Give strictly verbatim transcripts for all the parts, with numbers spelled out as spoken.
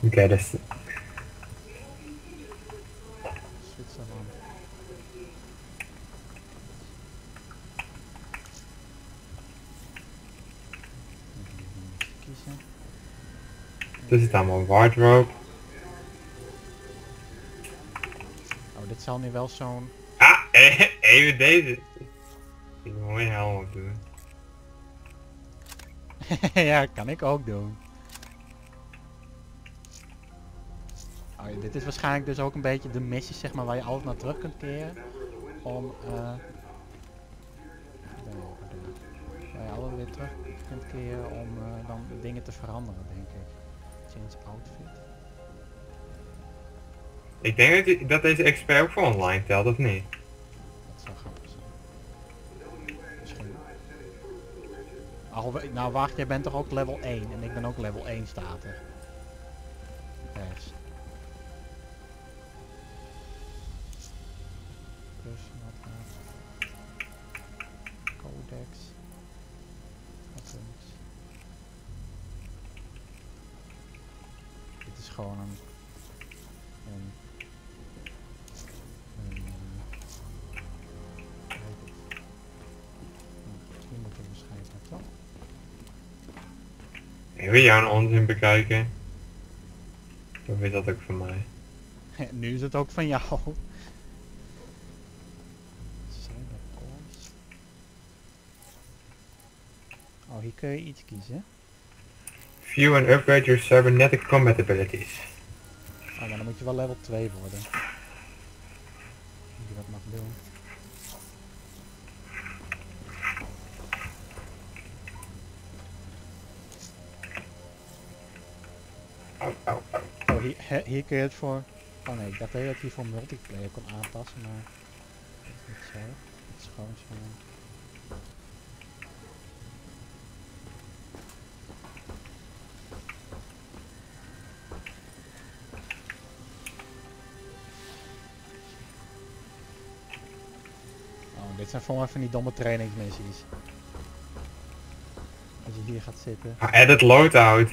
Oké, okay, dus... Zwitserland. Kiezen. Dus het allemaal wardrobe. Oh, dit zal nu wel zo'n... Ah, even deze. Ik moet mooie helm op doen. Ja, kan ik ook doen. Oh, ja, dit is waarschijnlijk dus ook een beetje de missie, zeg maar, waar je altijd naar terug kunt keren. Om, eh... Uh, waar je altijd weer terug kunt keren om uh, dan dingen te veranderen, denk ik. Change outfit. Ik denk dat, die, dat deze expert ook voor online telt, of niet? Dat zou grappig zijn. Misschien. Oh, nou wacht, jij bent toch ook level één en ik ben ook level één staat er. Rechts. Dus wat gaat. Codex. Buttons. Dit is gewoon een... een hier moeten we waarschijnlijk naartoe. Wil je jouw onzin bekijken? Of is dat ook van mij? Nu is het ook van jou. Oh, hier kun je iets kiezen. View and upgrade your cybernetic combat abilities. Oh, maar dan moet je wel level twee worden. Dat je dat mag doen. Au, au, au. Oh, hier, he, hier kun je het voor... Oh nee, ik dacht dat je het hier voor multiplayer kon aanpassen, maar... Dat is niet zo. Het is gewoon zo... Oh, dit zijn voor mij van die domme trainingsmissies. Als je hier gaat zitten. Ah, edit loadout.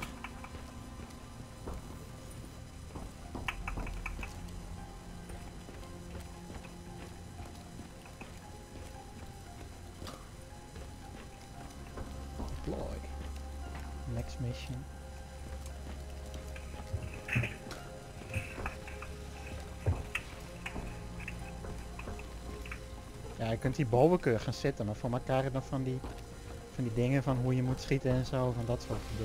Deploy. Next mission. Ja, je kunt hierboven kun je gaan zitten, maar voor elkaar dan van die, van die dingen van hoe je moet schieten en zo, van dat soort gedoe.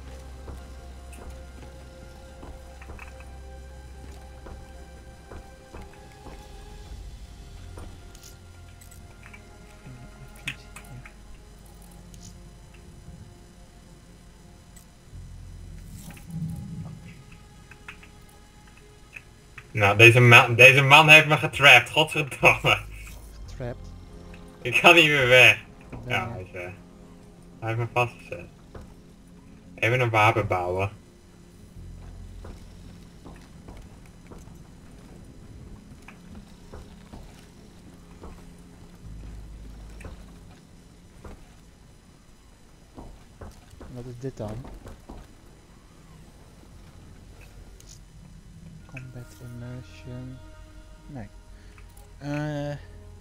Nou, deze man, deze man heeft me getrapt, godverdomme. Getrapt. Ik kan niet meer weg. Ben Ja, je- hij is weg. Hij heeft me vastgezet. Even een wapen bouwen. Wat is dit dan? Combat immersion. Nee. Eh.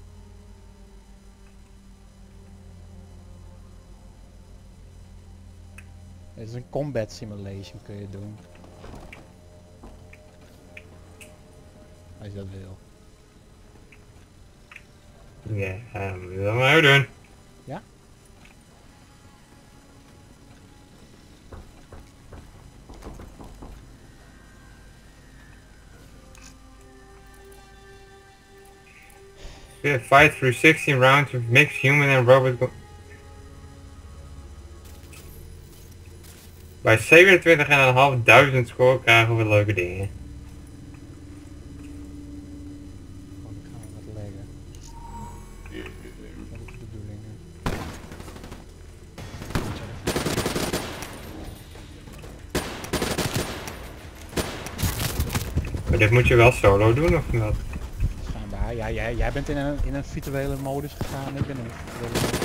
Dit is een combat simulation kun je doen. Als je dat wil. Ja, dat moet je dat maar doen. Ja? Yeah, fight through sixteen rounds of mixed human and robot. Bij zevenentwintigduizend score krijgen we leuke dingen. Oh, dan gaan we wat leggen. Wat is de bedoeling? Maar dit moet je wel solo doen of wat? Schijnbaar. Ja, jij, jij bent in een, in een virtuele modus gegaan. Ik ben in een virtuele modus.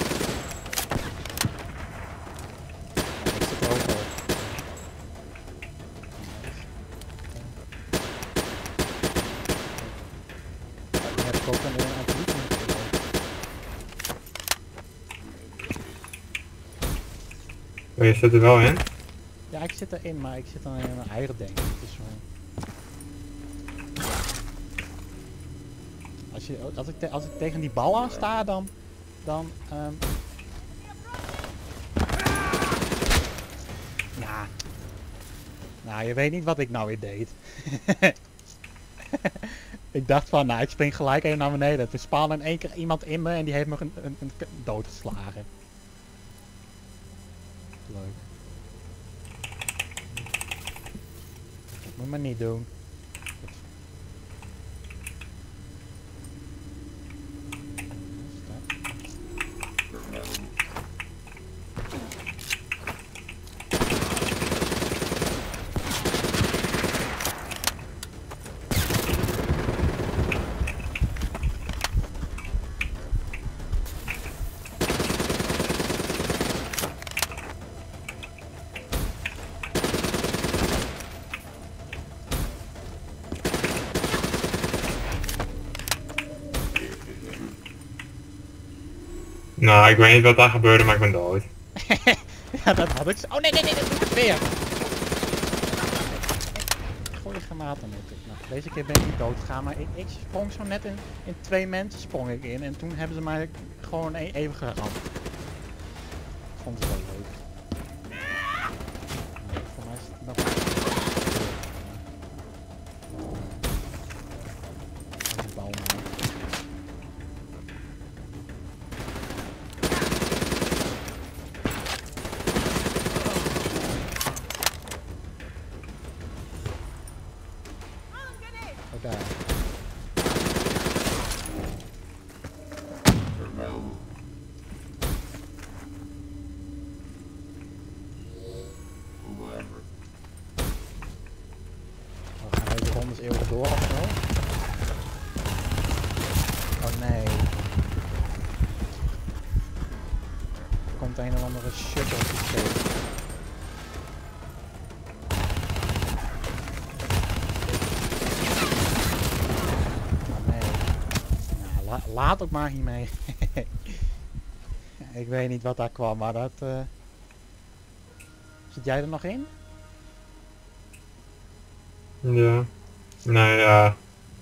Ik zit er ook al. Oh, je zit er wel in? Ja, ik zit erin, maar ik zit dan in een eigen denk ik. Dus, uh, als, je, als, ik te, als ik tegen die bal aan sta, dan... dan um... ja. Nou, je weet niet wat ik nou weer deed. Ik dacht van, nou, ik spring gelijk even naar beneden. Toen spaande in één keer iemand in me en die heeft me een, een, een doodgeslagen. Leuk. Dat moet maar niet doen. Nou, ik weet niet wat daar gebeurde, maar ik ben dood. Ja, dat had ik zo. Oh nee, nee, nee, dat doe ik weer. Ik gooi je granaten met. Nou, deze keer ben ik niet dood gegaan, maar ik, ik sprong zo net in, in twee mensen sprong ik in en toen hebben ze mij gewoon e even geramd. Ik vond het wel leuk. Nou, voor mij is het nog... een bal maar. Oh, daar. We gaan deze rondes eeuwig door of zo. Oh nee. Er komt een of andere shuttle systeem. Laat ook maar hiermee. Ik weet niet wat daar kwam, maar dat... Uh... Zit jij er nog in? Ja. Nee, ja.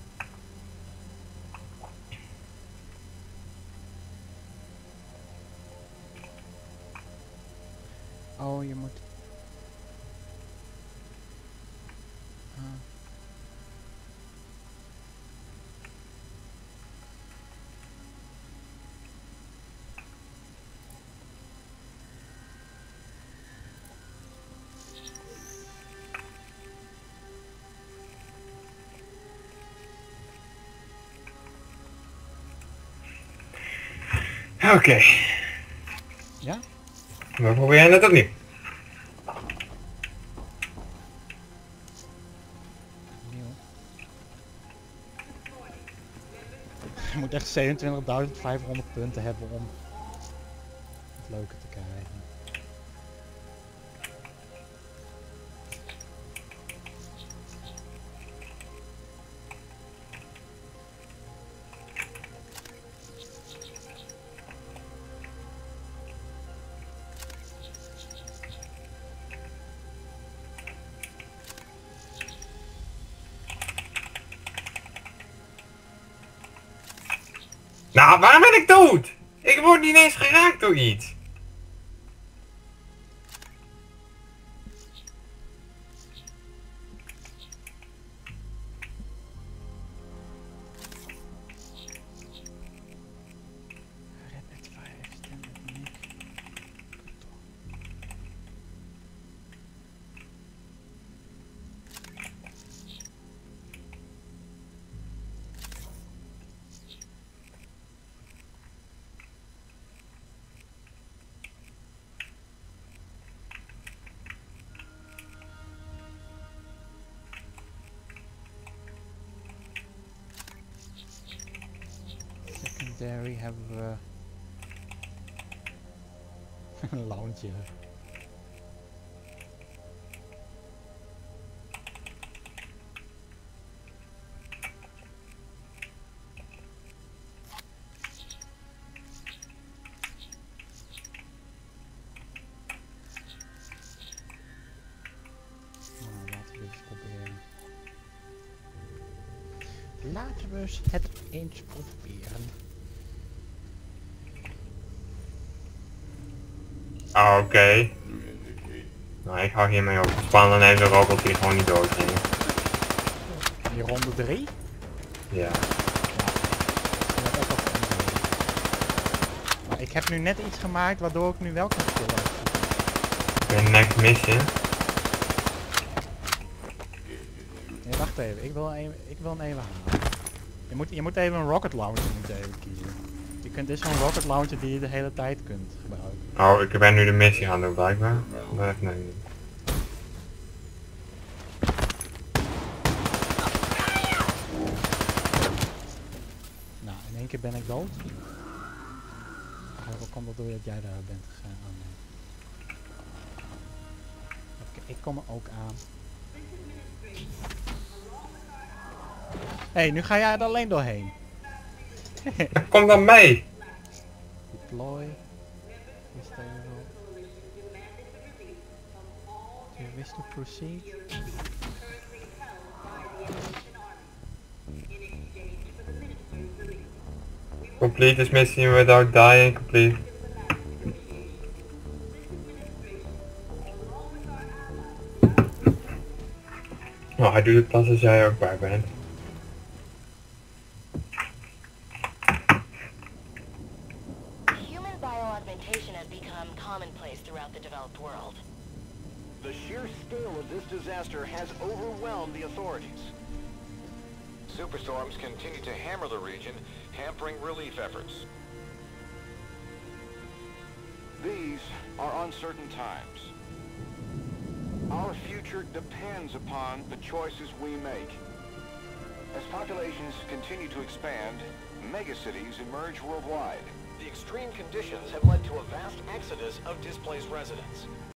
Oh, je moet... Uh. Oké. Okay. Ja? We proberen het opnieuw. Je moet echt zevenentwintigduizend vijfhonderd punten hebben om het leuke te krijgen. Nou, waarom ben ik dood? Ik word niet eens geraakt door iets. Secondary hebben we een launcher. laten we het eens proberen. Oh, oké. Okay. Nou, ik hou hiermee op. Spannend dan heeft de robot die gewoon niet doorging. Die ronde drie? Ja. Maar ik heb nu net iets gemaakt waardoor ik nu wel kan scoren. Oké, next mission. Nee, wacht even. Ik wil, een, ik wil hem even halen. Je moet, je moet even een rocket launcher moet even kiezen. Je kunt dus zo'n rocket launcher die je de hele tijd kunt gebruiken. Oh, ik ben nu de missie gaan doen blijkbaar. Nee, nee, nee. Nou, in één keer ben ik dood. Hoe komt dat door dat jij daar bent gegaan? Oh, nee. Oké, ik kom er ook aan. Hé, hey, nu ga jij er alleen doorheen. Kom dan mee! Deploy. Is there wel... Do you wish to proceed? Complete this mission without dying, complete. Nou, hij doet het pas als jij ook bij bent. Human bioaugmentation has become commonplace throughout the developed world. The sheer scale of this disaster has overwhelmed the authorities. Superstorms continue to hammer the region, hampering relief efforts. These are uncertain times. Our future depends upon the choices we make. As populations continue to expand, megacities emerge worldwide. The extreme conditions have led to a vast exodus of displaced residents.